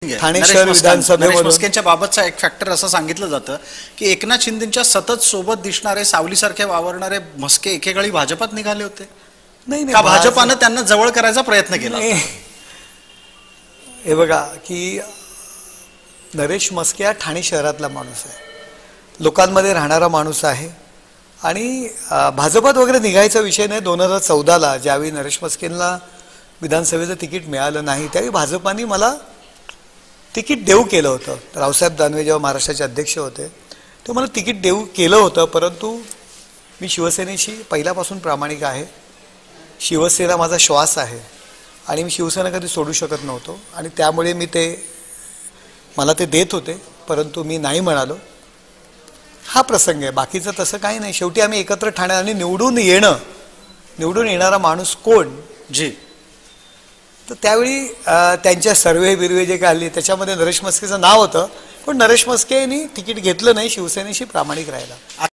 घ्या. ठाणे शहर विधानसभेमधून मस्केंच्या बाबतचा एक फॅक्टर असं सांगितलं जातं की एकनाथ शिंदेच्या सतत सोबत दिसणारे सावलीसारखे वावरणारे मस्के एकेकाळी भाजपात निघाले होते. नाही का भाजपानं त्यांना जवळ करायचा प्रयत्न केला? हे बघा की नरेश मस्के हा ठाणे शहरातला माणूस आहे, लोकांमध्ये राहणारा माणूस आहे आणि भाजपात वगैरे निघायचा विषय नाही. 2014ला ज्यावेळी नरेश मस्केंना विधानसभेचं तिकीट मिळालं नाही त्यावेळी भाजपाने मला तिकीट देऊ केलं होतं. रावसाहेब दानवे जेव्हा महाराष्ट्राचे अध्यक्ष होते तेव्हा मला तिकीट देऊ केलं होतं, परंतु मी शिवसेनेशी पहिल्यापासून प्रामाणिक आहे. शिवसेना माझा श्वास आहे आणि मी शिवसेना कधी सोडू शकत नव्हतो आणि त्यामुळे मला ते देत होते, परंतु मी नाही म्हणालो. हा प्रसंग आहे, बाकीचं तसं काही नाही. शेवटी आम्ही एकत्र ठाणे आणि निवडून येणारा माणूस कोण जी, तर त्यावेळी त्यांच्या सर्वे बिर्वे जे काय आले त्याच्यामध्ये नरेश मस्केचं नाव होतं, पण नरेश मस्के यांनी तिकीट घेतलं नाही. शिवसेनेशी प्रामाणिक राहिला.